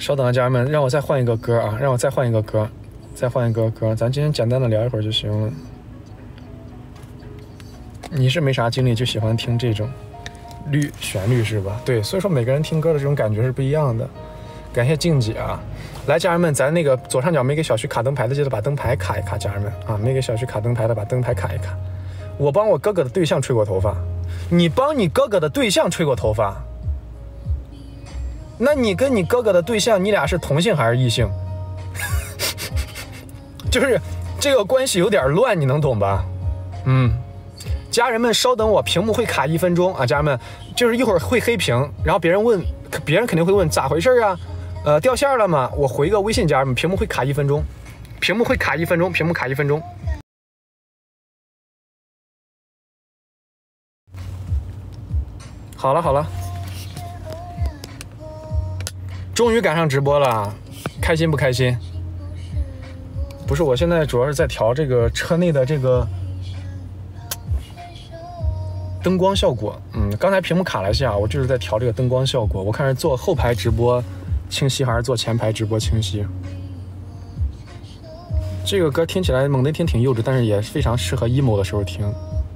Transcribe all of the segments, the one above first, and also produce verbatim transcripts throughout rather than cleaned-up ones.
稍等啊，家人们，让我再换一个歌啊，让我再换一个歌，再换一个歌，咱今天简单的聊一会儿就行了。你是没啥经历就喜欢听这种律旋律是吧？对，所以说每个人听歌的这种感觉是不一样的。感谢静姐啊，来家人们，咱那个左上角没给小徐卡灯牌的，记得把灯牌卡一卡，家人们啊，没给小徐卡灯牌的把灯牌卡一卡。我帮我哥哥的对象吹过头发，你帮你哥哥的对象吹过头发，那你跟你哥哥的对象，你俩是同性还是异性？就是这个关系有点乱，你能懂吧？嗯。家人们稍等我，屏幕会卡一分钟啊！家人们，就是一会儿会黑屏，然后别人问，别人肯定会问咋回事啊？呃，掉线了吗？我回一个微信，家人们，屏幕会卡一分钟，屏幕会卡一分钟，屏幕卡一分钟。好了好了，终于赶上直播了，开心不开心？不是，我现在主要是在调这个车内的这个灯光效果。嗯，刚才屏幕卡了一下，我就是在调这个灯光效果。我看是做后排直播清晰还是做前排直播清晰。这个歌听起来猛的听挺幼稚，但是也非常适合 emo 的时候听。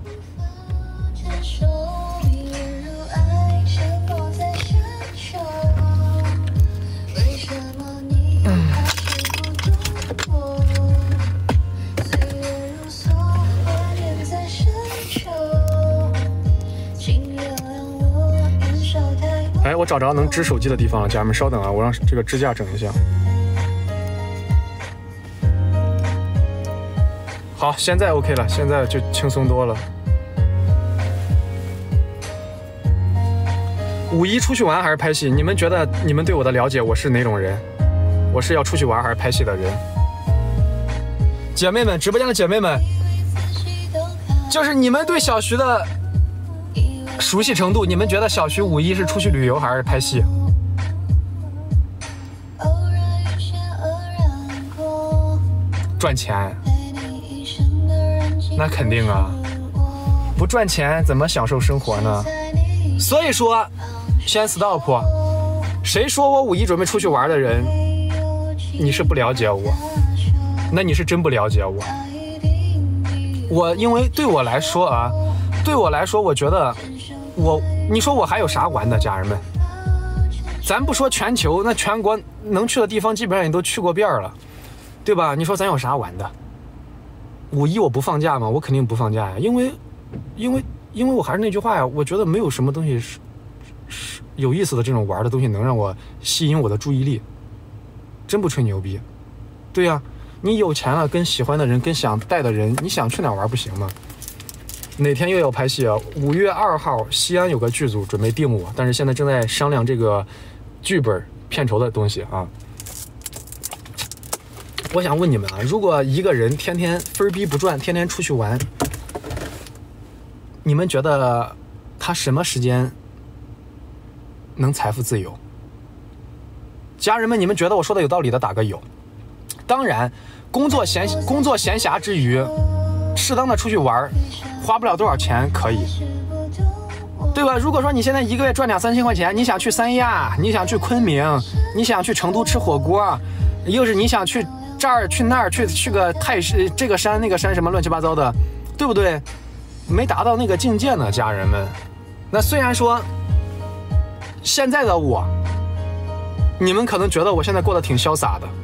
哎，我找着能支手机的地方了，家人们稍等啊，我让这个支架整一下。好，现在 OK 了，现在就轻松多了。五一出去玩还是拍戏？你们觉得你们对我的了解，我是哪种人？我是要出去玩还是拍戏的人？姐妹们，直播间的姐妹们，就是你们对小徐的熟悉程度，你们觉得小徐五一是出去旅游还是拍戏？赚钱，那肯定啊，不赚钱怎么享受生活呢？所以说，先 stop。谁说我五一准备出去玩的人，你是不了解我，那你是真不了解我。我因为对我来说啊，对我来说，我觉得。我，你说我还有啥玩的，家人们？咱不说全球，那全国能去的地方基本上也都去过遍了，对吧？你说咱有啥玩的？五一我不放假吗？我肯定不放假呀，因为，因为，因为我还是那句话呀，我觉得没有什么东西是是有意思的这种玩的东西能让我吸引我的注意力，真不吹牛逼。对呀，你有钱了，跟喜欢的人，跟想带的人，你想去哪玩不行吗？哪天又要拍戏啊？五月二号，西安有个剧组准备定我，但是现在正在商量这个剧本片酬的东西啊。我想问你们啊，如果一个人天天分逼不赚，天天出去玩，你们觉得他什么时间能财富自由？家人们，你们觉得我说的有道理的打个有。当然，工作闲工作闲暇之余，适当的出去玩。花不了多少钱可以，对吧？如果说你现在一个月赚两三千块钱，你想去三亚，你想去昆明，你想去成都吃火锅，又是你想去这儿去那儿去去个泰山这个山那个山什么乱七八糟的，对不对？没达到那个境界呢，家人们。那虽然说现在的我，你们可能觉得我现在过得挺潇洒的，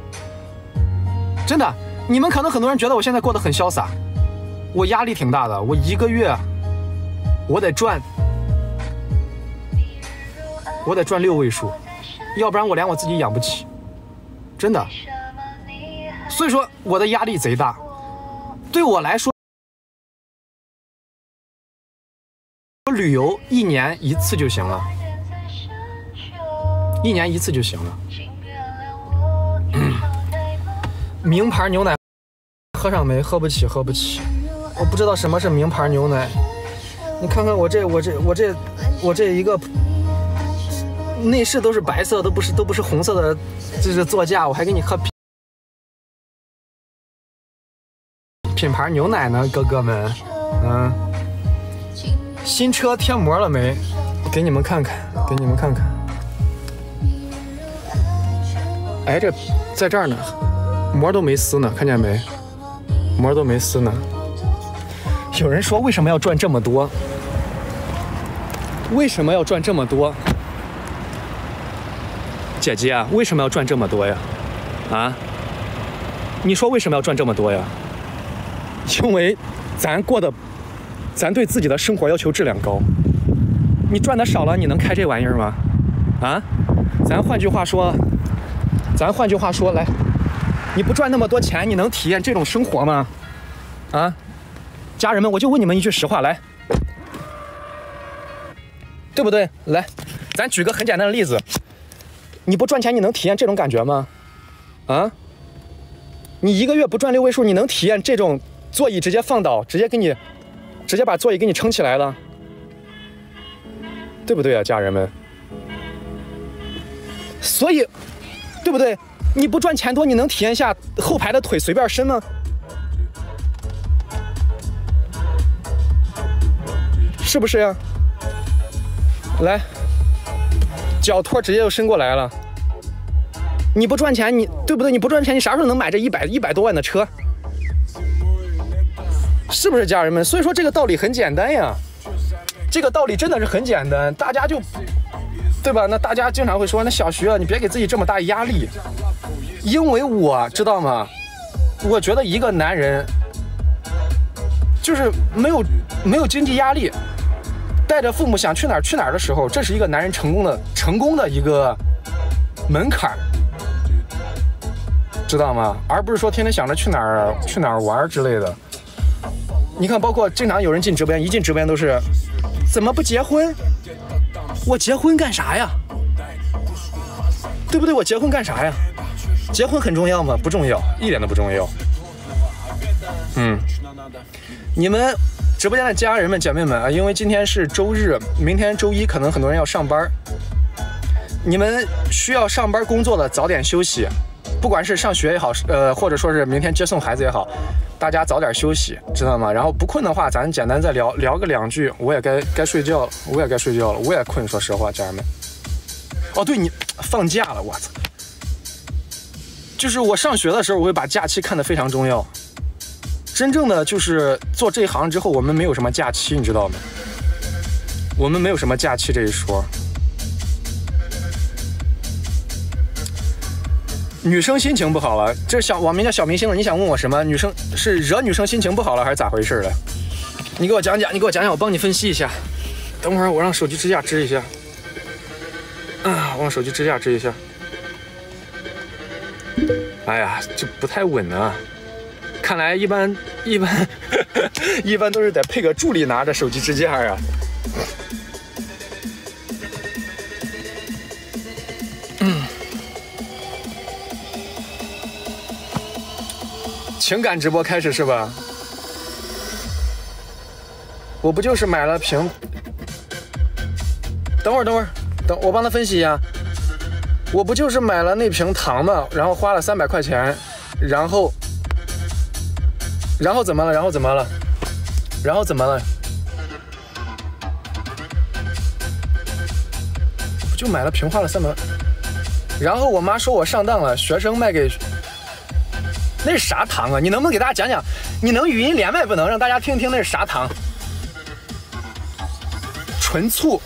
真的，你们可能很多人觉得我现在过得很潇洒。我压力挺大的，我一个月我得赚，我得赚六位数，要不然我连我自己养不起，真的。所以说我的压力贼大，对我来说，旅游一年一次就行了，一年一次就行了。嗯、名牌牛奶喝上没？喝不起，喝不起。我不知道什么是名牌牛奶，你看看我这我这我这我这一个内饰都是白色，都不是都不是红色的，这是座驾，我还给你喝品牌牛奶呢，哥哥们。嗯，新车贴膜了没？给你们看看，给你们看看。 哎，这在这儿呢，膜都没撕呢，看见没？膜都没撕呢。有人说为什么要赚这么多？为什么要赚这么多？姐姐啊，为什么要赚这么多呀？啊？你说为什么要赚这么多呀？因为咱过的，咱对自己的生活要求质量高。你赚的少了，你能开这玩意儿吗？啊？咱换句话说，咱换句话说，来，你不赚那么多钱，你能体验这种生活吗？啊？家人们，我就问你们一句实话，来，对不对？来，咱举个很简单的例子，你不赚钱，你能体验这种感觉吗？啊？你一个月不赚六位数，你能体验这种座椅直接放倒，直接给你，直接把座椅给你撑起来了，对不对啊，家人们？所以，对不对？你不赚钱多，你能体验下后排的腿随便伸吗？是不是呀？来，脚托直接就伸过来了。你不赚钱，你对不对？你不赚钱，你啥时候能买这一百一百多万的车？是不是家人们？所以说这个道理很简单呀，这个道理真的是很简单，大家就，对吧？那大家经常会说，那小徐啊，你别给自己这么大压力，因为我知道吗？我觉得一个男人就是没有没有经济压力，带着父母想去哪儿去哪儿的时候，这是一个男人成功的成功的一个门槛，知道吗？而不是说天天想着去哪儿去哪儿玩之类的。你看，包括经常有人进直播间，一进直播间都是怎么不结婚？我结婚干啥呀？对不对？我结婚干啥呀？结婚很重要吗？不重要，一点都不重要。嗯，你们直播间的家人们、姐妹们啊，因为今天是周日，明天周一，可能很多人要上班。你们需要上班工作的，早点休息。不管是上学也好，呃，或者说是明天接送孩子也好，大家早点休息，知道吗？然后不困的话，咱简单再聊聊个两句。我也该该睡觉了，我也该睡觉了，我也困。说实话，家人们。哦，对，你放假了，我操！就是我上学的时候，我会把假期看得非常重要。真正的就是做这一行之后，我们没有什么假期，你知道吗？我们没有什么假期这一说。女生心情不好了，这小网名叫小明星了。你想问我什么？女生是惹女生心情不好了，还是咋回事了？你给我讲讲，你给我讲讲，我帮你分析一下。等会儿我让手机支架支一下。啊，我让手机支架支一下。哎呀，这不太稳啊！看来一般一般一般都是得配个助理拿着手机支架啊。嗯。情感直播开始是吧？我不就是买了瓶？等会儿，等会儿，等我帮他分析一下。我不就是买了那瓶糖吗？然后花了三百块钱，然后，然后怎么了？然后怎么了？然后怎么了？不就买了瓶，花了三百。然后我妈说我上当了，学生卖给。那是啥糖啊？你能不能给大家讲讲？你能语音连麦不能让大家听听那是啥糖？纯醋。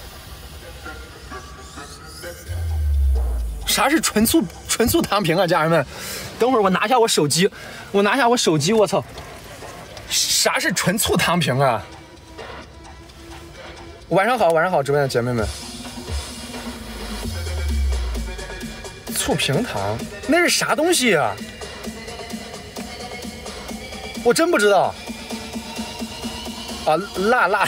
啥是纯醋？纯醋糖瓶啊，家人们！等会儿我拿下我手机，我拿下我手机，我操！啥是纯醋糖瓶啊？晚上好，晚上好，直播间的姐妹们。醋瓶糖，那是啥东西啊？我真不知道。啊，辣辣，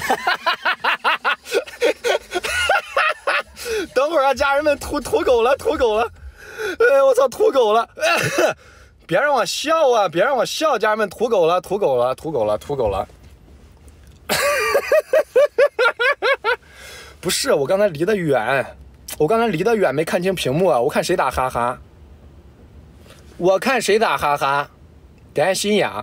等会儿啊，家人们吐吐狗了，吐狗了，哎，我操，吐狗了，哎，别让我笑啊，别让我笑，家人们吐狗了，吐狗了，吐狗了，吐狗了。不是，我刚才离得远，我刚才离得远没看清屏幕啊，我看谁打哈哈，我看谁打哈哈，点心呀。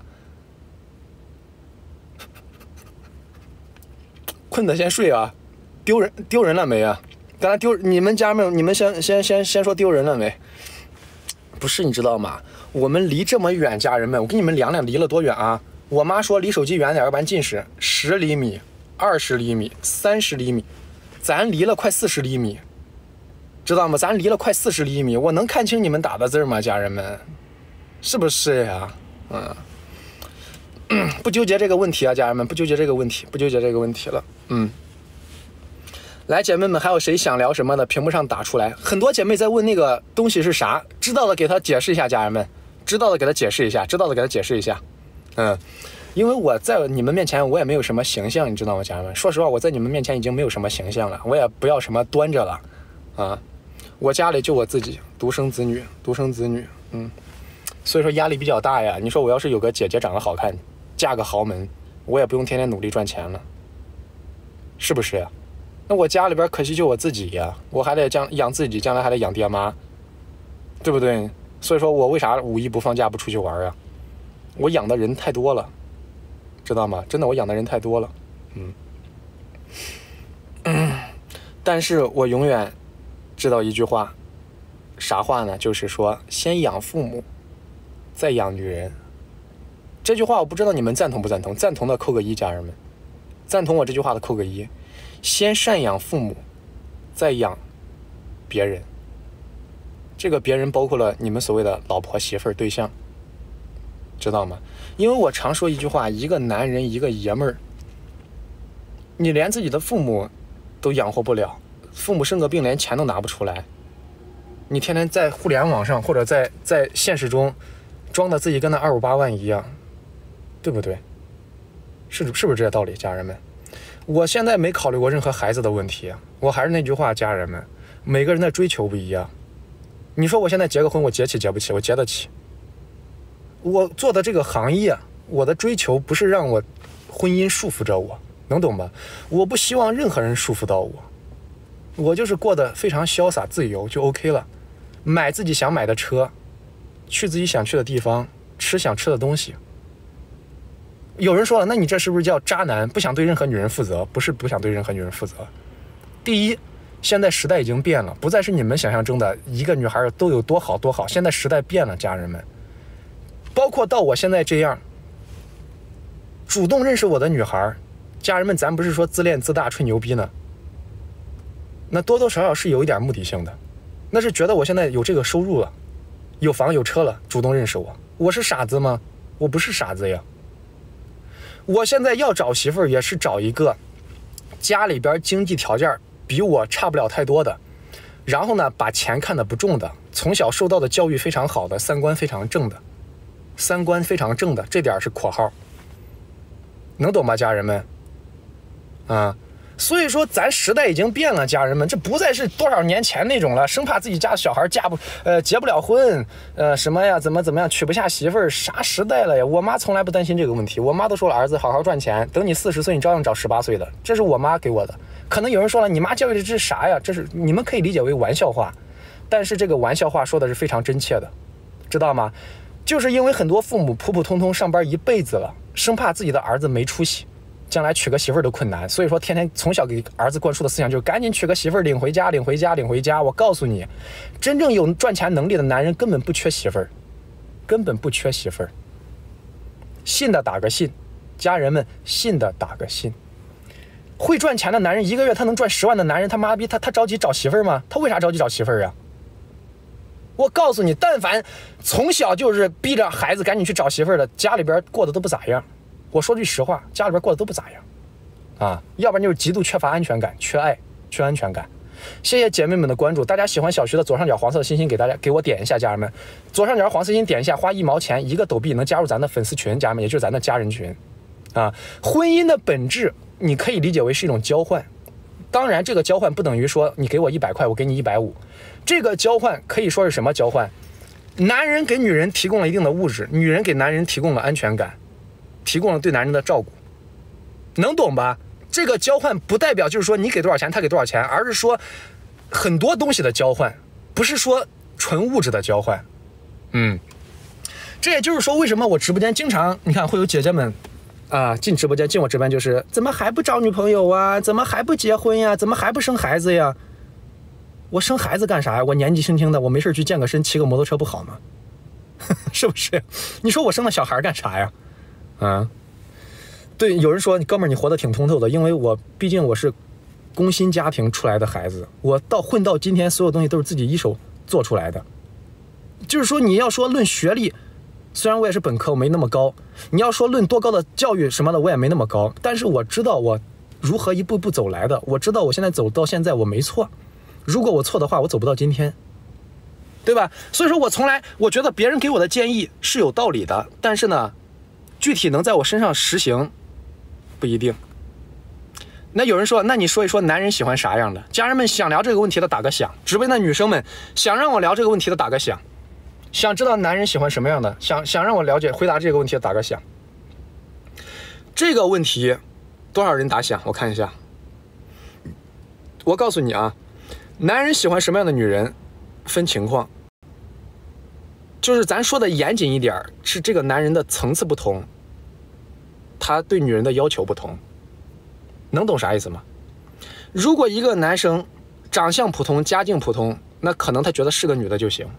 困的先睡啊，丢人丢人了没啊？刚才丢你们家人们，你们先先先先说丢人了没？ 不是，你知道吗？我们离这么远，家人们，我给你们量量离了多远啊！我妈说离手机远点，要不然近视。十厘米、二十厘米、三十厘米，咱离了快四十厘米，知道吗？咱离了快四十厘米，我能看清你们打的字吗，家人们？是不是呀？嗯，不纠结这个问题啊，家人们，不纠结这个问题，不纠结这个问题了。嗯。来，姐妹们，还有谁想聊什么的？屏幕上打出来。很多姐妹在问那个东西是啥，知道的给她解释一下，家人们，知道的给她解释一下，知道的给她解释一下。嗯，因为我在你们面前，我也没有什么形象，你知道吗，家人们？说实话，我在你们面前已经没有什么形象了，我也不要什么端着了，啊，我家里就我自己，独生子女，独生子女，嗯，所以说压力比较大呀。你说我要是有个姐姐长得好看，嫁个豪门，我也不用天天努力赚钱了，是不是呀？那我家里边可惜就我自己呀，我还得将养自己，将来还得养爹妈，对不对？所以说我为啥五一不放假不出去玩啊？我养的人太多了，知道吗？真的，我养的人太多了，嗯。嗯，但是我永远知道一句话，啥话呢？就是说，先养父母，再养女人。这句话我不知道你们赞同不赞同？赞同的扣个一，家人们。赞同我这句话的扣个一。先赡养父母，再养别人。这个别人包括了你们所谓的老婆、媳妇儿、对象，知道吗？因为我常说一句话，一个男人，一个爷们儿，你连自己的父母都养活不了，父母生个病连钱都拿不出来，你天天在互联网上或者在在现实中装的自己跟那二五八万一样，对不对？是是不是这个道理，家人们？我现在没考虑过任何孩子的问题，我还是那句话，家人们，每个人的追求不一样。你说我现在结个婚，我结起结不起？我结得起。我做的这个行业，我的追求不是让我婚姻束缚着我，能懂吧？我不希望任何人束缚到我，我就是过得非常潇洒自由就 OK 了，买自己想买的车，去自己想去的地方，吃想吃的东西。有人说了，那你这是不是叫渣男？不想对任何女人负责？不是不想对任何女人负责。第一，现在时代已经变了，不再是你们想象中的一个女孩都有多好多好。现在时代变了，家人们，包括到我现在这样，主动认识我的女孩，家人们，咱不是说自恋自大吹牛逼呢，那多多少少是有一点目的性的，那是觉得我现在有这个收入了，有房有车了，主动认识我。我是傻子吗？我不是傻子呀。我现在要找媳妇儿，也是找一个家里边经济条件比我差不了太多的，然后呢，把钱看得不重的，从小受到的教育非常好的，三观非常正的，三观非常正的，这点是括号，能懂吗，家人们？啊，所以说咱时代已经变了，家人们，这不再是多少年前那种了，生怕自己家的小孩嫁不呃结不了婚，呃什么呀，怎么怎么样，娶不下媳妇儿，啥时代了呀？我妈从来不担心这个问题，我妈都说了，儿子好好赚钱，等你四十岁，你照样找十八岁的，这是我妈给我的。可能有人说了，你妈教育的这是啥呀？这是你们可以理解为玩笑话，但是这个玩笑话说的是非常真切的，知道吗？就是因为很多父母普普通通上班一辈子了，生怕自己的儿子没出息，将来娶个媳妇儿都困难，所以说天天从小给儿子灌输的思想就是赶紧娶个媳妇儿，领回家，领回家，领回家。我告诉你，真正有赚钱能力的男人根本不缺媳妇儿，根本不缺媳妇儿。信的打个信，家人们，信的打个信。会赚钱的男人，一个月他能赚十万的男人，他妈逼他他着急找媳妇儿吗？他为啥着急找媳妇儿啊？我告诉你，但凡从小就是逼着孩子赶紧去找媳妇儿的，家里边过得都不咋样。我说句实话，家里边过得都不咋样，啊，要不然就是极度缺乏安全感，缺爱，缺安全感。谢谢姐妹们的关注，大家喜欢小徐的左上角黄色的星星，给大家给我点一下，家人们，左上角黄色星星点一下，花一毛钱一个抖币能加入咱的粉丝群，家人们，也就是咱的家人群，啊，婚姻的本质你可以理解为是一种交换，当然这个交换不等于说你给我一百块，我给你一百五，这个交换可以说是什么交换？男人给女人提供了一定的物质，女人给男人提供了安全感。提供了对男人的照顾，能懂吧？这个交换不代表就是说你给多少钱他给多少钱，而是说很多东西的交换，不是说纯物质的交换。嗯，这也就是说为什么我直播间经常你看会有姐姐们啊进直播间，进我直播间就是怎么还不找女朋友啊，怎么还不结婚呀，怎么还不生孩子呀？ 我生孩子干啥呀？我年纪轻轻的，我没事去健个身，骑个摩托车不好吗？是不是？你说我生了小孩干啥呀？啊，对，有人说哥们儿你活得挺通透的，因为我毕竟我是工薪家庭出来的孩子，我到混到今天，所有东西都是自己一手做出来的。就是说你要说论学历，虽然我也是本科，我没那么高，你要说论多高的教育什么的，我也没那么高，但是我知道我如何一步步走来的，我知道我现在走到现在我没错，如果我错的话，我走不到今天，对吧？所以说我从来我觉得别人给我的建议是有道理的，但是呢，具体能在我身上实行不一定。那有人说，那你说一说男人喜欢啥样的？家人们想聊这个问题的打个响，直播的女生们想让我聊这个问题的打个响，想知道男人喜欢什么样的，想想让我了解回答这个问题的打个响。这个问题多少人打响？我看一下。我告诉你啊，男人喜欢什么样的女人分情况，就是咱说的严谨一点，是这个男人的层次不同，他对女人的要求不同。能懂啥意思吗？如果一个男生长相普通，家境普通，那可能他觉得是个女的就行。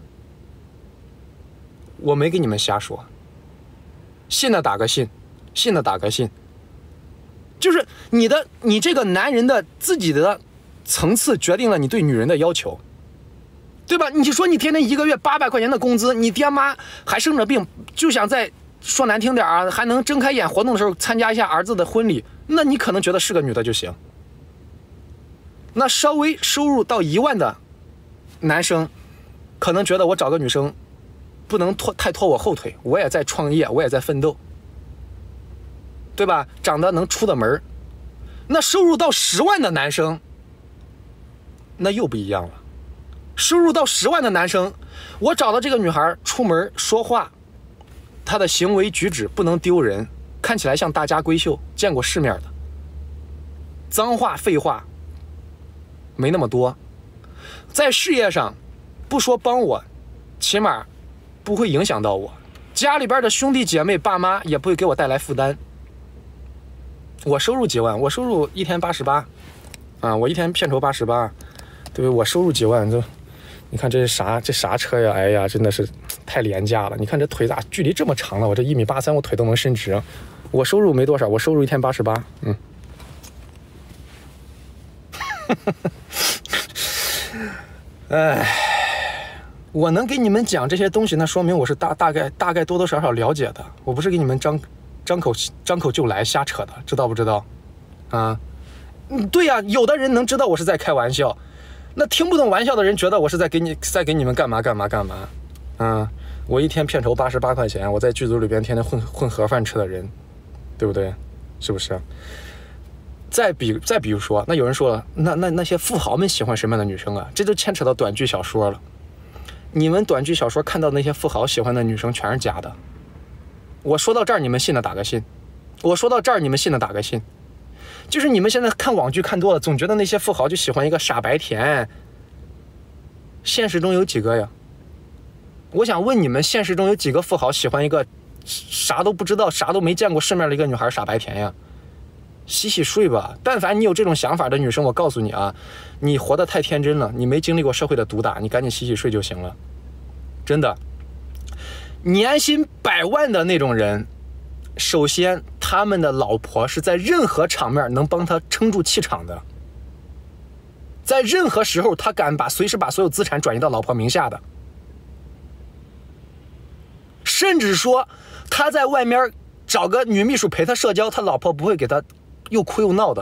我没给你们瞎说，信的打个信，信的打个信。就是你的你这个男人的自己的层次决定了你对女人的要求，对吧？你说你天天一个月八百块钱的工资，你爹妈还生着病，就想在说难听点啊，还能睁开眼活动的时候参加一下儿子的婚礼，那你可能觉得是个女的就行。那稍微收入到一万的男生，可能觉得我找个女生不能拖太拖我后腿，我也在创业，我也在奋斗，对吧？长得能出的门。那收入到十万的男生，那又不一样了。收入到十万的男生，我找到这个女孩出门说话，她的行为举止不能丢人，看起来像大家闺秀，见过世面的，脏话废话没那么多，在事业上不说帮我，起码不会影响到我，家里边的兄弟姐妹爸妈也不会给我带来负担。我收入几万？我收入一天八十八啊，我一天片酬八十八，对不对？我收入几万，这你看这是啥？这啥车呀？哎呀，真的是太廉价了！你看这腿咋距离这么长了？我这一米八三，我腿都能伸直。我收入没多少，我收入一天八十八，嗯。哎，我能给你们讲这些东西，那说明我是大大概大概多多少少了解的。我不是给你们张张口张口就来瞎扯的，知道不知道？啊，嗯，对呀，有的人能知道我是在开玩笑。那听不懂玩笑的人觉得我是在给你在给你们干嘛干嘛干嘛，啊！我一天片酬八十八块钱，我在剧组里边天天混混盒饭吃的人，对不对？是不是？再比再比如说，那有人说了，那那那些富豪们喜欢什么样的女生啊？这就牵扯到短剧小说了。你们短剧小说看到那些富豪喜欢的女生全是假的。我说到这儿，你们信的打个信；我说到这儿，你们信的打个信。就是你们现在看网剧看多了，总觉得那些富豪就喜欢一个傻白甜。现实中有几个呀？我想问你们，现实中有几个富豪喜欢一个啥都不知道、啥都没见过世面的一个女孩傻白甜呀？洗洗睡吧。但凡你有这种想法的女生，我告诉你啊，你活得太天真了，你没经历过社会的毒打，你赶紧洗洗睡就行了。真的，年薪百万的那种人，首先他们的老婆是在任何场面能帮他撑住气场的，在任何时候他敢把随时把所有资产转移到老婆名下的，甚至说他在外面找个女秘书陪他社交，他老婆不会给他又哭又闹的。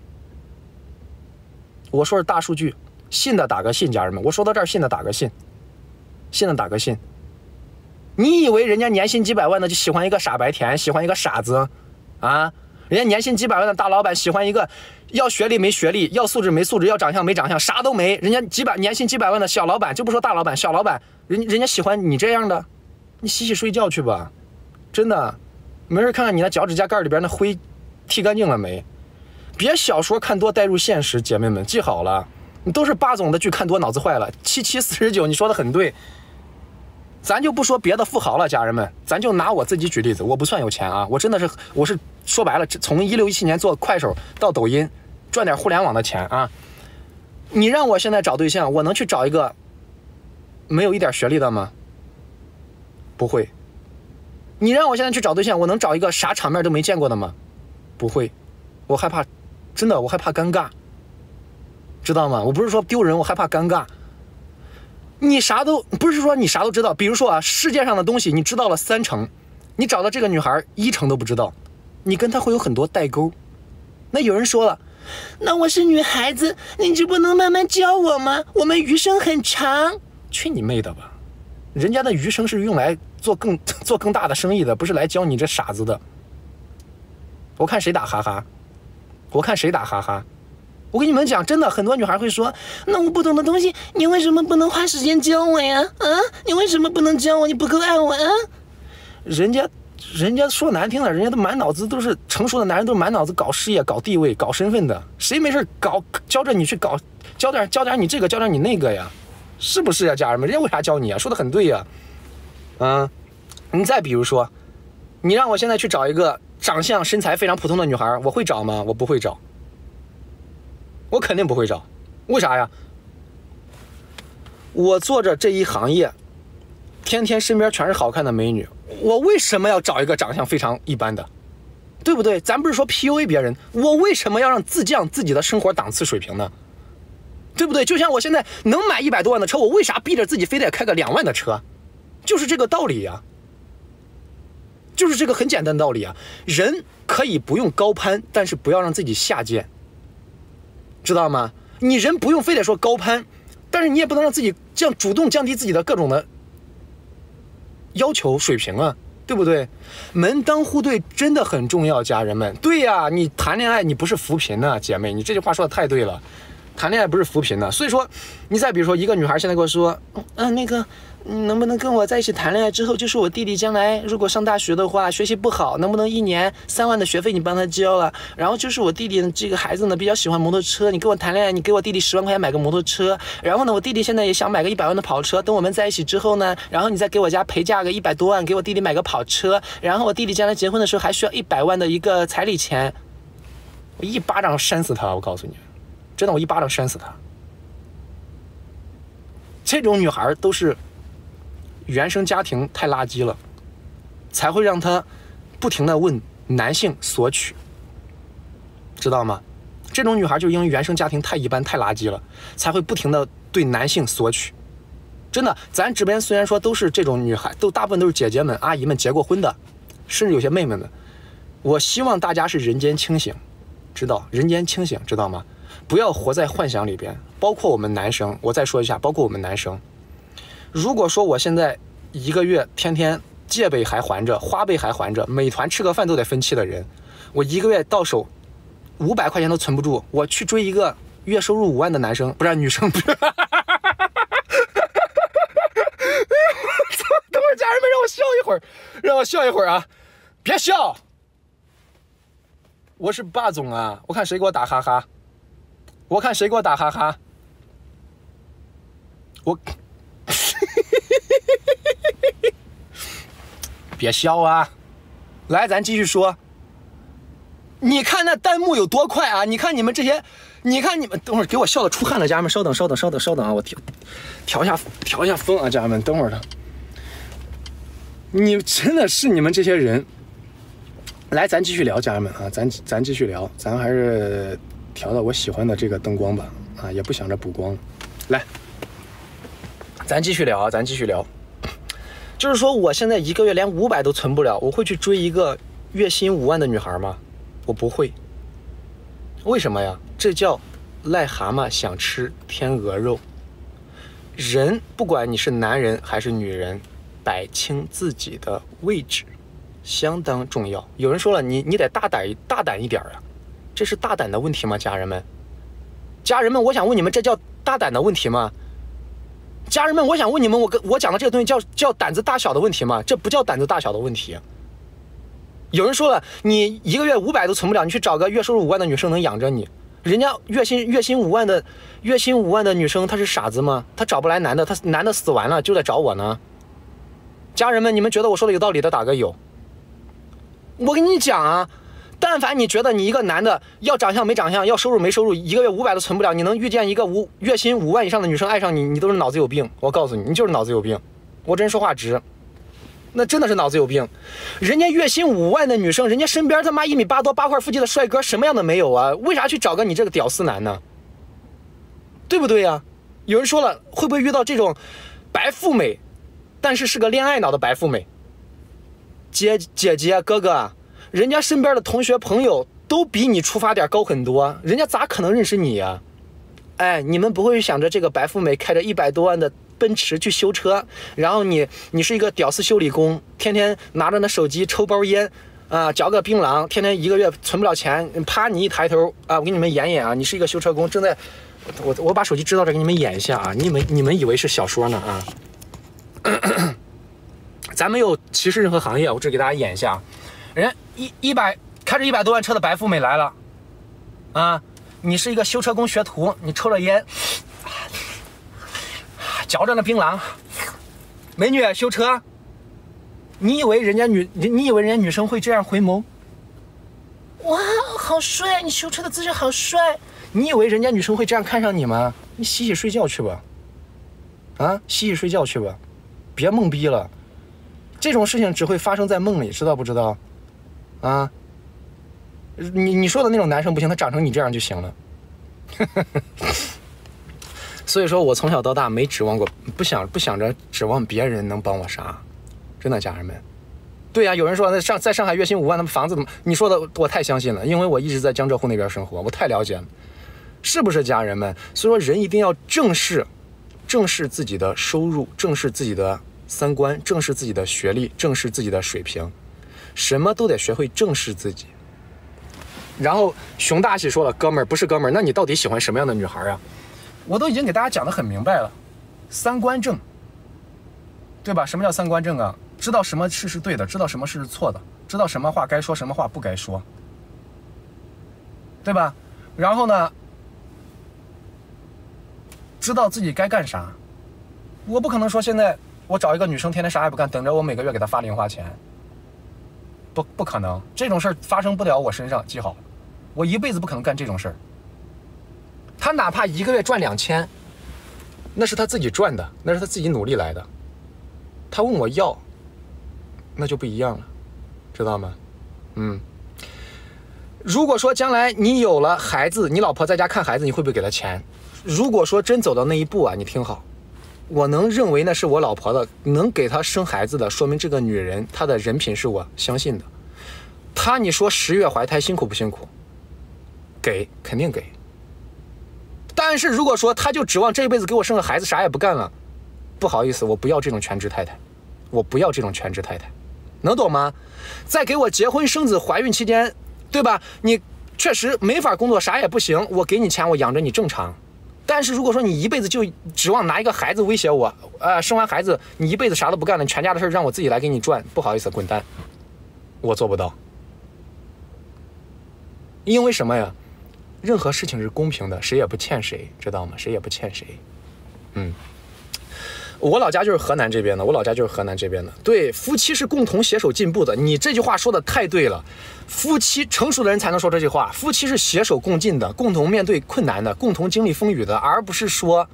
我说是大数据，信的打个信，家人们，我说到这儿，信的打个信，信的打个信。你以为人家年薪几百万的就喜欢一个傻白甜，喜欢一个傻子啊？人家年薪几百万的大老板喜欢一个要学历没学历，要素质没素质，要长相没长相，啥都没。人家几百年薪几百万的小老板，就不说大老板，小老板，人人家喜欢你这样的，你洗洗睡觉去吧，真的，没事看看你那脚趾甲盖里边那灰剃干净了没？别小说看多带入现实，姐妹们记好了，你都是霸总的剧看多脑子坏了。七七四十九，你说的很对。咱就不说别的富豪了，家人们，咱就拿我自己举例子，我不算有钱啊，我真的是，我是说白了，从一六一七年做快手到抖音，赚点互联网的钱啊。 你让我现在找对象，我能去找一个没有一点学历的吗？不会。你让我现在去找对象，我能找一个啥场面都没见过的吗？不会。我害怕，真的，我害怕尴尬，知道吗？我不是说丢人，我害怕尴尬。你啥都不是说你啥都知道，比如说啊，世界上的东西你知道了三成，你找到这个女孩一成都不知道，你跟她会有很多代沟。那有人说了，那我是女孩子，你就不能慢慢教我吗？我们余生很长。去你妹的吧！人家的余生是用来做更做更大的生意的，不是来教你这傻子的。我看谁打哈哈，我看谁打哈哈。我跟你们讲，真的，很多女孩会说，那我不懂的东西，你为什么不能花时间教我呀？啊，你为什么不能教我？你不够爱我啊？人家人家说难听了，人家都满脑子都是成熟的男人，都是满脑子搞事业、搞地位、搞身份的，谁没事搞教着你去搞，教点教点你这个，教点你那个呀？是不是呀，家人们？人家为啥教你啊？说的很对呀。嗯，你再比如说，你让我现在去找一个长相身材非常普通的女孩，我会找吗？我不会找，我肯定不会找。为啥呀？我做着这一行业，天天身边全是好看的美女，我为什么要找一个长相非常一般的？对不对？咱不是说 P U A 别人，我为什么要让自降自己的生活档次水平呢？对不对？就像我现在能买一百多万的车，我为啥逼着自己非得开个两万的车？就是这个道理呀，就是这个很简单的道理啊。人可以不用高攀，但是不要让自己下贱，知道吗？你人不用非得说高攀，但是你也不能让自己这样主动降低自己的各种的要求水平啊，对不对？门当户对真的很重要，家人们。对呀，你谈恋爱你不是扶贫呢，姐妹，你这句话说的太对了。谈恋爱不是扶贫的，所以说，你再比如说一个女孩现在跟我说，嗯，那个，能不能跟我在一起谈恋爱之后，就是我弟弟将来如果上大学的话，学习不好，能不能一年三万的学费你帮他交了？然后就是我弟弟这个孩子呢比较喜欢摩托车，你跟我谈恋爱，你给我弟弟十万块钱买个摩托车。然后呢，我弟弟现在也想买个一百万的跑车。等我们在一起之后呢，然后你再给我家陪嫁个一百多万，给我弟弟买个跑车。然后我弟弟将来结婚的时候还需要一百万的一个彩礼钱。我一巴掌扇死他，我告诉你。真的，我一巴掌扇死他。这种女孩都是原生家庭太垃圾了，才会让她不停的问男性索取，知道吗？这种女孩就因为原生家庭太一般太垃圾了，才会不停的对男性索取。真的，咱这边虽然说都是这种女孩，都大部分都是姐姐们、阿姨们结过婚的，甚至有些妹妹们。我希望大家是人间清醒，知道人间清醒，知道吗？不要活在幻想里边，包括我们男生，我再说一下，包括我们男生。如果说我现在一个月天天借呗还还着，花呗还还着，美团吃个饭都得分期的人，我一个月到手五百块钱都存不住，我去追一个月收入五万的男生，不是女生，不是。等会儿家人们让我笑一会儿，让我笑一会儿啊！别笑，我是霸总啊！我看谁给我打哈哈。我看谁给我打哈哈，我别笑啊！来，咱继续说。你看那弹幕有多快啊！你看你们这些，你看你们，等会儿给我笑的出汗了，家人们，稍等，稍等，稍等，稍等啊！我调调一下，调一下风啊，家人们，等会儿的。你真的是你们这些人。来，咱继续聊，家人们啊，咱咱继续聊，咱还是。调到我喜欢的这个灯光吧，啊，也不想着补光。来，咱继续聊啊，咱继续聊。就是说，我现在一个月连五百都存不了，我会去追一个月薪五万的女孩吗？我不会。为什么呀？这叫癞蛤蟆想吃天鹅肉。人不管你是男人还是女人，摆清自己的位置相当重要。有人说了，你你得大胆大胆一点啊。这是大胆的问题吗，家人们？家人们，我想问你们，这叫大胆的问题吗？家人们，我想问你们，我跟我讲的这个东西叫叫胆子大小的问题吗？这不叫胆子大小的问题。有人说了，你一个月五百都存不了，你去找个月收入五万的女生能养着你。人家月薪月薪五万的月薪五万的女生，她是傻子吗？她找不来男的，她男的死完了就在找我呢。家人们，你们觉得我说的有道理的打个有。我跟你讲啊。 但凡你觉得你一个男的要长相没长相，要收入没收入，一个月五百都存不了，你能遇见一个五月薪五万以上的女生爱上你，你都是脑子有病。我告诉你，你就是脑子有病。我这人说话直，那真的是脑子有病。人家月薪五万的女生，人家身边他妈一米八多八块腹肌的帅哥什么样的没有啊？为啥去找个你这个屌丝男呢？对不对呀、啊？有人说了，会不会遇到这种白富美，但是是个恋爱脑的白富美？姐姐姐哥哥。人家身边的同学朋友都比你出发点高很多，人家咋可能认识你呀？哎，你们不会想着这个白富美开着一百多万的奔驰去修车，然后你你是一个屌丝修理工，天天拿着那手机抽包烟啊，嚼个槟榔，天天一个月存不了钱，啪你一抬头啊，我给你们演演啊，你是一个修车工，正在我我把手机支到这给你们演一下啊，你们你们以为是小说呢啊？咳咳咱没有歧视任何行业，我只给大家演一下。人一一百开着一百多万车的白富美来了，啊，你是一个修车工学徒，你抽着烟，嚼着那槟榔，美女修车，你以为人家女你以为人家女生会这样回眸？哇，好帅！你修车的姿势好帅！你以为人家女生会这样看上你吗？你洗洗睡觉去吧，啊，洗洗睡觉去吧，别懵逼了。这种事情只会发生在梦里，知道不知道？啊，你你说的那种男生不行，他长成你这样就行了。所以说我从小到大没指望过，不想不想着指望别人能帮我啥，真的家人们。对呀、啊，有人说在上在上海月薪五万，他们房子怎么？你说的我太相信了，因为我一直在江浙沪那边生活，我太了解了，是不是家人们？所以说人一定要正视，正视自己的收入，正视自己的三观，正视自己的学历，正视自己的水平。什么都得学会正视自己。然后熊大喜说了，哥们儿不是哥们儿，那你到底喜欢什么样的女孩啊？我都已经给大家讲得很明白了，三观正，对吧？什么叫三观正啊？知道什么事是对的，知道什么事是错的，知道什么话该说，什么话不该说，对吧？然后呢，知道自己该干啥。我不可能说现在我找一个女生天天啥也不干，等着我每个月给她发零花钱。不不可能，这种事儿发生不了我身上，记好，我一辈子不可能干这种事儿。他哪怕一个月赚两千，那是他自己赚的，那是他自己努力来的。他问我要，那就不一样了，知道吗？嗯。如果说将来你有了孩子，你老婆在家看孩子，你会不会给她钱？如果说真走到那一步啊，你听好，我能认为那是我老婆的，能给她生孩子的，说明这个女人她的人品是我相信的。她你说十月怀胎辛苦不辛苦？给，肯定给。但是如果说她就指望这一辈子给我生个孩子，啥也不干了，不好意思，我不要这种全职太太，我不要这种全职太太，能懂吗？在给我结婚生子怀孕期间，对吧？你确实没法工作，啥也不行，我给你钱，我养着你正常。但是如果说你一辈子就指望拿一个孩子威胁我，呃，生完孩子你一辈子啥都不干了，全家的事让我自己来给你赚，不好意思，滚蛋，我做不到。因为什么呀？任何事情是公平的，谁也不欠谁，知道吗？谁也不欠谁。嗯，我老家就是河南这边的，我老家就是河南这边的。对，夫妻是共同携手进步的，你这句话说的太对了。夫妻成熟的人才能说这句话，夫妻是携手共进的，共同面对困难的，共同经历风雨的，而不是说，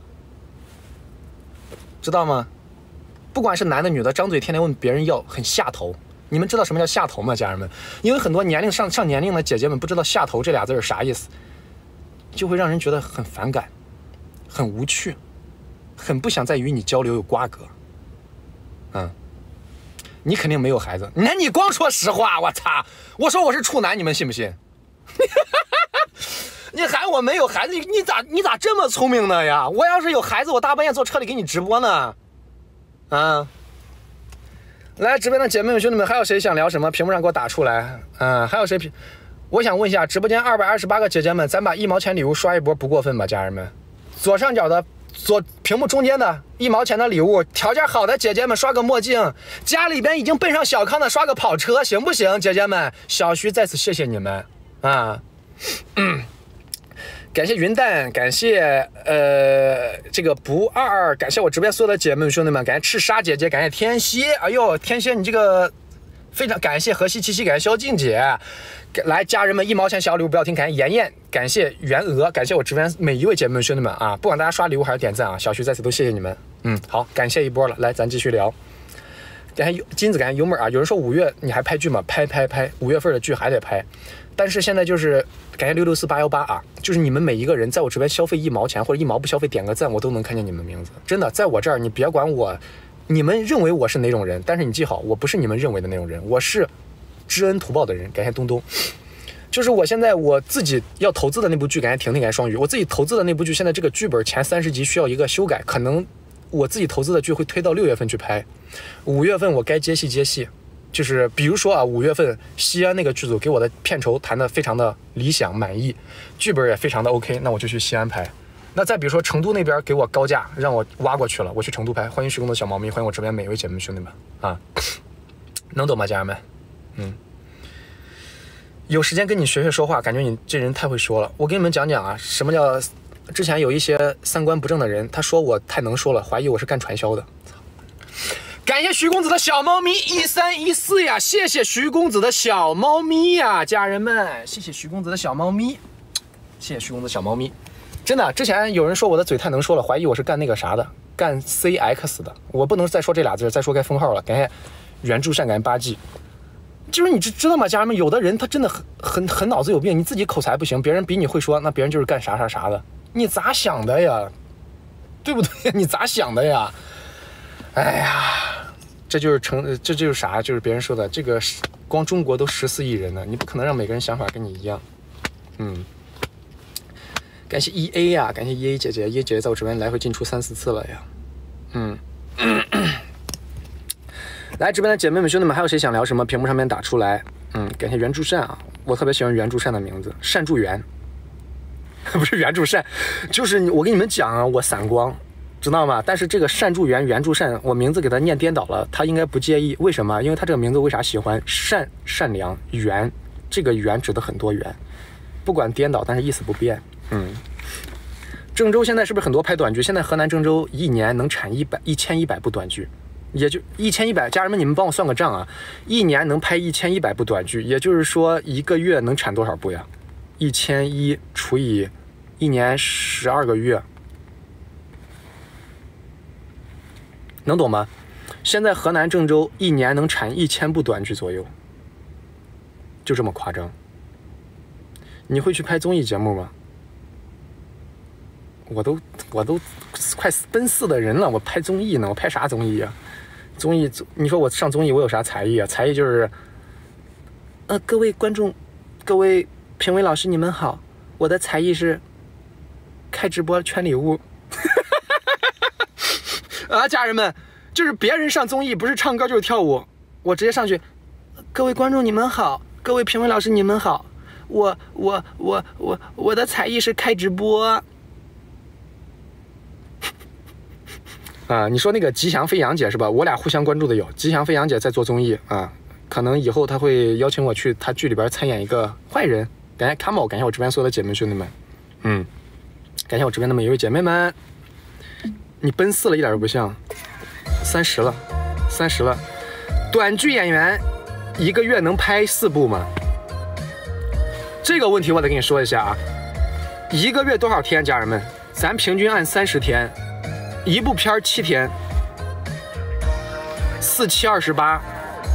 知道吗？不管是男的女的，张嘴天天问别人要，很下头。你们知道什么叫下头吗，家人们？因为很多年龄上上年龄的姐姐们不知道下头这俩字是啥意思，就会让人觉得很反感，很无趣，很不想再与你交流有瓜葛。嗯。你肯定没有孩子，那你光说实话，我操！我说我是处男，你们信不信？你喊我没有孩子，你你咋你咋这么聪明呢呀？我要是有孩子，我大半夜坐车里给你直播呢。啊，来直播的姐妹们兄弟们，还有谁想聊什么？屏幕上给我打出来。嗯，还有谁？我想问一下，直播间二百二十八个姐姐们，咱把一毛钱礼物刷一波，不过分吧，家人们？左上角的。左屏幕中间的一毛钱的礼物，条件好的姐姐们刷个墨镜，家里边已经奔上小康的刷个跑车，行不行？姐姐们，小徐在此谢谢你们啊！嗯，感谢云淡，感谢呃这个不二，感谢我直播所有的姐妹们兄弟们，感谢赤沙姐姐，感谢天蝎，哎呦天蝎你这个非常感谢河西七七，感谢萧静姐，来家人们一毛钱小礼物不要停，感谢妍妍，感谢袁娥，感谢我直播间每一位姐妹们兄弟们啊，不管大家刷礼物还是点赞啊，小徐在此都谢谢你们。嗯，好，感谢一波了，来咱继续聊。感谢金子，感谢幽默啊，有人说五月你还拍剧吗？拍拍拍，五月份的剧还得拍，但是现在就是感谢六六四八幺八啊，就是你们每一个人在我这边消费一毛钱或者一毛不消费点个赞，我都能看见你们名字，真的，在我这儿你别管我。你们认为我是哪种人，但是你记好，我不是你们认为的那种人，我是知恩图报的人。感谢东东，就是我现在我自己要投资的那部剧，感谢婷婷，感谢双鱼，我自己投资的那部剧，现在这个剧本前三十集需要一个修改，可能我自己投资的剧会推到六月份去拍，五月份我该接戏接戏，就是比如说啊，五月份西安那个剧组给我的片酬谈的非常的理想满意，剧本也非常的 OK， 那我就去西安拍。那再比如说成都那边给我高价让我挖过去了，我去成都拍。欢迎徐工的小猫咪，欢迎我这边每一位姐妹兄弟们啊，能懂吗，家人们？嗯，有时间跟你学学说话，感觉你这人太会说了。我给你们讲讲啊，什么叫之前有一些三观不正的人，他说我太能说了，怀疑我是干传销的。感谢徐公子的小猫咪一三一四呀，谢谢徐公子的小猫咪呀，家人们，谢谢徐公子的小猫咪，谢谢徐公子小猫咪。真的，之前有人说我的嘴太能说了，怀疑我是干那个啥的，干 C X 的。我不能再说这俩字，再说该封号了。感谢原著善，感谢八 G。就是你知知道吗，家人们，有的人他真的很很很脑子有病，你自己口才不行，别人比你会说，那别人就是干啥啥啥的。你咋想的呀？对不对？你咋想的呀？哎呀，这就是成，这就是啥？就是别人说的，这个光中国都十四亿人呢，你不可能让每个人想法跟你一样。嗯。感谢 E A 呀、啊，感谢 E A 姐姐 ，E A 姐姐在我这边来回进出三四次了呀。嗯，咳咳来这边的姐妹们、兄弟们，还有谁想聊什么？屏幕上面打出来。嗯，感谢袁祝善啊，我特别喜欢袁祝善的名字，善助缘，不是袁祝善，就是我跟你们讲啊，我散光，知道吗？但是这个善助缘、袁祝善，我名字给他念颠倒了，他应该不介意。为什么？因为他这个名字为啥喜欢善、善良、缘，这个缘指的很多缘，不管颠倒，但是意思不变。嗯，郑州现在是不是很多拍短剧？现在河南郑州一年能产一百一千一百部短剧，也就一千一百。家人们，你们帮我算个账啊，一年能拍一千一百部短剧，也就是说一个月能产多少部呀？一千一除以一年十二个月，能懂吗？现在河南郑州一年能产一千部短剧左右，就这么夸张。你会去拍综艺节目吗？我都我都快奔四的人了，我拍综艺呢？我拍啥综艺啊？综艺，你说我上综艺我有啥才艺啊？才艺就是，呃，各位观众，各位评委老师，你们好，我的才艺是开直播圈礼物。啊，家人们，就是别人上综艺不是唱歌就是跳舞，我直接上去，各位观众你们好，各位评委老师你们好，我我我我我的才艺是开直播。啊，你说那个吉祥飞扬姐是吧？我俩互相关注的有，吉祥飞扬姐在做综艺啊，可能以后她会邀请我去她剧里边参演一个坏人。感谢 Camo， 感谢我这边所有的姐妹兄弟们，嗯，感谢我这边的每一位姐妹们。你奔四了，一点都不像，三十了，三十了。短剧演员一个月能拍四部吗？这个问题我得跟你说一下啊，一个月多少天，家人们？咱平均按三十天。一部片七天，四七二十八，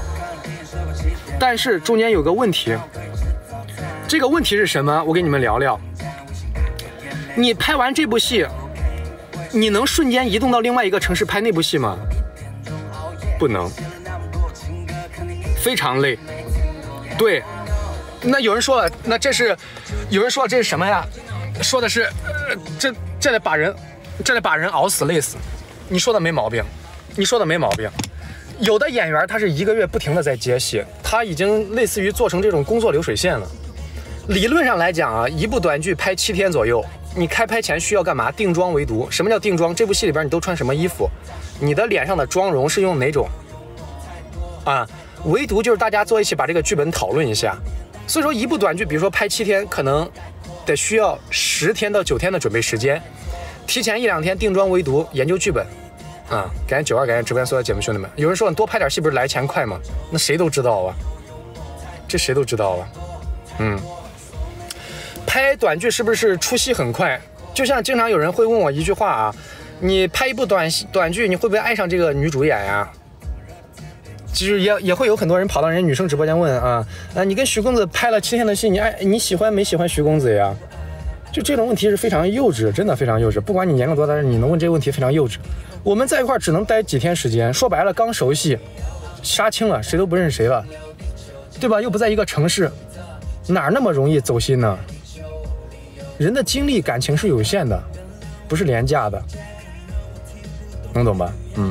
但是中间有个问题，这个问题是什么？我给你们聊聊。你拍完这部戏，你能瞬间移动到另外一个城市拍那部戏吗？不能，非常累。对，那有人说了，那这是，有人说这是什么呀？说的是，呃、这这得把人。这得把人熬死累死，你说的没毛病，你说的没毛病。有的演员他是一个月不停的在接戏，他已经类似于做成这种工作流水线了。理论上来讲啊，一部短剧拍七天左右，你开拍前需要干嘛？定妆为毒。什么叫定妆？这部戏里边你都穿什么衣服？你的脸上的妆容是用哪种？啊，唯独就是大家坐一起把这个剧本讨论一下。所以说一部短剧，比如说拍七天，可能得需要十天到九天的准备时间。提前一两天定妆围读研究剧本， 啊！感谢九二，感谢直播间所有节目兄弟们。有人说你多拍点戏不是来钱快吗？那谁都知道啊，这谁都知道啊。嗯，拍短剧是不是出戏很快？就像经常有人会问我一句话啊，你拍一部短短剧，你会不会爱上这个女主演呀？其实也也会有很多人跑到人家女生直播间问啊，啊，你跟徐公子拍了七天的戏，你爱你喜欢没喜欢徐公子呀？就这种问题是非常幼稚，真的非常幼稚。不管你年龄多大，但是你能问这个问题非常幼稚。我们在一块儿只能待几天时间，说白了刚熟悉，杀青了，谁都不认识谁了，对吧？又不在一个城市，哪儿那么容易走心呢？人的精力感情是有限的，不是廉价的，能懂吧？嗯。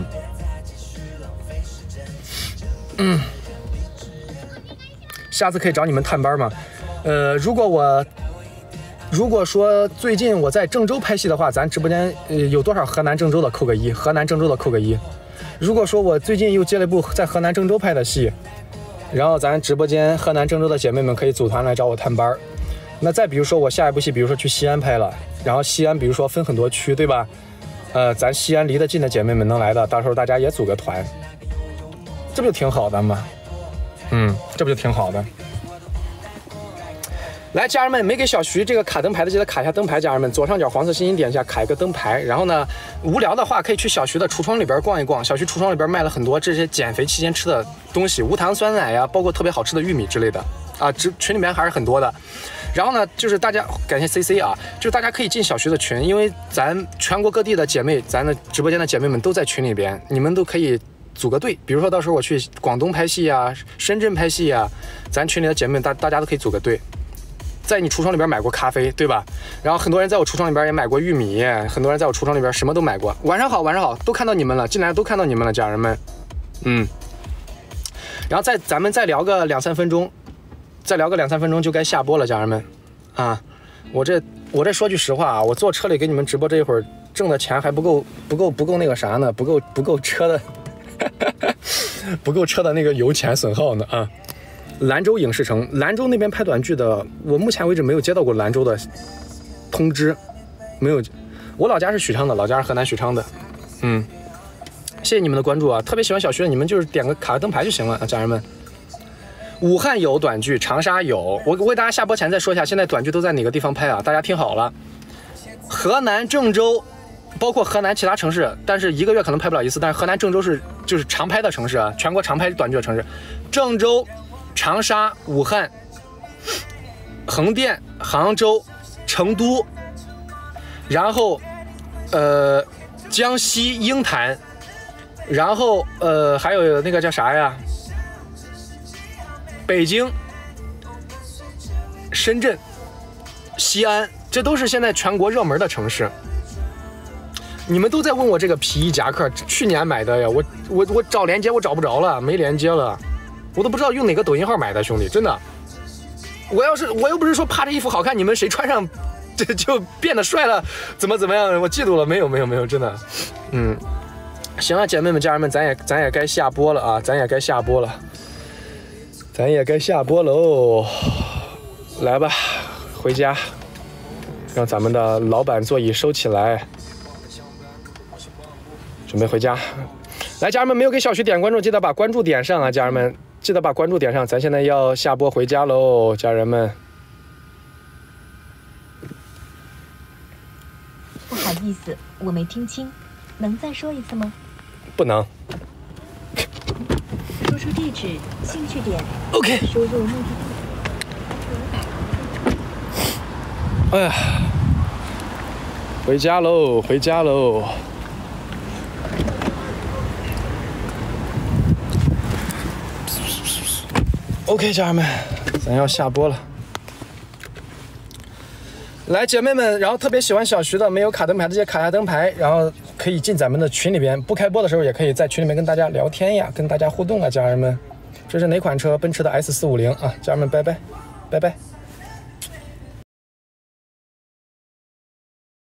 嗯，下次可以找你们探班吗？呃，如果我如果说最近我在郑州拍戏的话，咱直播间呃有多少河南郑州的扣个一，河南郑州的扣个一。如果说我最近又接了一部在河南郑州拍的戏，然后咱直播间河南郑州的姐妹们可以组团来找我探班。那再比如说我下一部戏，比如说去西安拍了，然后西安比如说分很多区，对吧？呃，咱西安离得近的姐妹们能来的，到时候大家也组个团。这不就挺好的吗？嗯，这不就挺好的。来，家人们，没给小徐这个卡灯牌的，记得卡一下灯牌。家人们，左上角黄色星星点一下，卡一个灯牌。然后呢，无聊的话可以去小徐的橱窗里边逛一逛。小徐橱窗里边卖了很多这些减肥期间吃的东西，无糖酸奶呀，包括特别好吃的玉米之类的啊。群群里面还是很多的。然后呢，就是大家感谢 C C 啊，就是大家可以进小徐的群，因为咱全国各地的姐妹，咱的直播间的姐妹们都在群里边，你们都可以组个队。比如说到时候我去广东拍戏啊，深圳拍戏啊，咱群里的姐妹大大家都可以组个队。在你橱窗里边买过咖啡，对吧？然后很多人在我橱窗里边也买过玉米，很多人在我橱窗里边什么都买过。晚上好，晚上好，都看到你们了，进来都看到你们了，家人们。嗯。然后再咱们再聊个两三分钟，再聊个两三分钟就该下播了，家人们。啊，我这我这说句实话啊，我坐车里给你们直播这一会儿挣的钱还不够不够不够那个啥呢，不够不够车的，不够车的那个油钱损耗呢啊。兰州影视城，兰州那边拍短剧的，我目前为止没有接到过兰州的通知，没有。我老家是许昌的，老家是河南许昌的。嗯，谢谢你们的关注啊！特别喜欢小徐的你们就是点个卡个灯牌就行了啊，家人们。武汉有短剧，长沙有。我我为大家下播前再说一下，现在短剧都在哪个地方拍啊？大家听好了，河南郑州，包括河南其他城市，但是一个月可能拍不了一次，但是河南郑州是就是常拍的城市啊，全国常拍短剧的城市，郑州。长沙、武汉、横店、杭州、成都，然后呃江西鹰潭，然后呃还有那个叫啥呀？北京、深圳、西安，这都是现在全国热门的城市。你们都在问我这个皮衣夹克，去年买的呀，我我我找链接我找不着了，没链接了。我都不知道用哪个抖音号买的，兄弟，真的。我要是我又不是说怕这衣服好看，你们谁穿上这就变得帅了，怎么怎么样？我嫉妒了，没有没有没有，真的。嗯，行了，姐妹们家人们，咱也咱也该下播了啊，咱也该下播了，咱也该下播喽。来吧，回家，让咱们的老板座椅收起来，准备回家。来，家人们没有给小徐点关注，记得把关注点上啊，家人们。记得把关注点上，咱现在要下播回家喽，家人们。 不好意思，我没听清，能再说一次吗？ 不能。 输出地址、兴趣点。 OK。 输入目的地。 哎呀，回家喽，回家喽。OK， 家人们，咱要下播了。来，姐妹们，然后特别喜欢小徐的，没有卡灯牌的，直接卡下灯牌，然后可以进咱们的群里边。不开播的时候，也可以在群里面跟大家聊天呀，跟大家互动啊，家人们。这是哪款车？奔驰的 S 四五零啊，家人们，拜拜，拜拜。